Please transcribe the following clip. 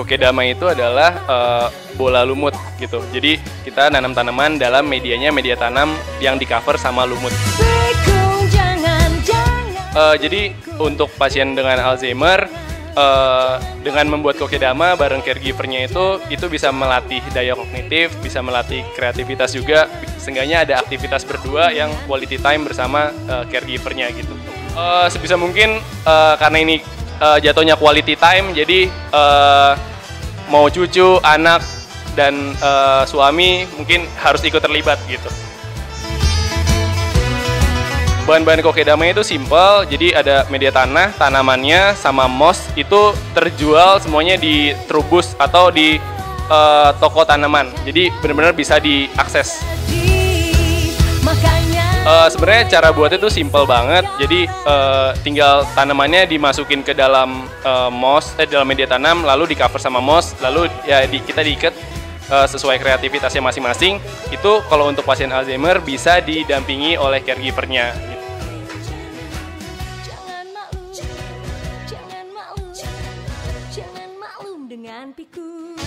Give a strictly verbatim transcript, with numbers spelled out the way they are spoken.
kokedama itu adalah uh, bola lumut gitu. Jadi kita nanam tanaman dalam medianya media tanam yang di cover sama lumut. Uh, jadi untuk pasien dengan Alzheimer, uh, dengan membuat kokedama bareng caregiver-nya itu, itu bisa melatih daya kognitif, bisa melatih kreativitas juga. Seenggaknya ada aktivitas berdua yang quality time bersama uh, caregiver-nya gitu. Uh, sebisa mungkin uh, karena ini uh, jatuhnya quality time, jadi uh, mau cucu, anak, dan uh, suami mungkin harus ikut terlibat gitu. Bahan-bahan kokedama itu simple, jadi ada media tanah, tanamannya, sama moss itu terjual semuanya di Trubus atau di uh, toko tanaman. Jadi benar-benar bisa diakses. Uh, Sebenarnya cara buatnya itu simple banget, jadi uh, tinggal tanamannya dimasukin ke dalam uh, moss, eh dalam media tanam, lalu di cover sama moss, lalu ya di, kita diikat uh, sesuai kreativitasnya masing-masing. Itu kalau untuk pasien Alzheimer bisa didampingi oleh caregiver-nya. Jangan maklum dengan piku.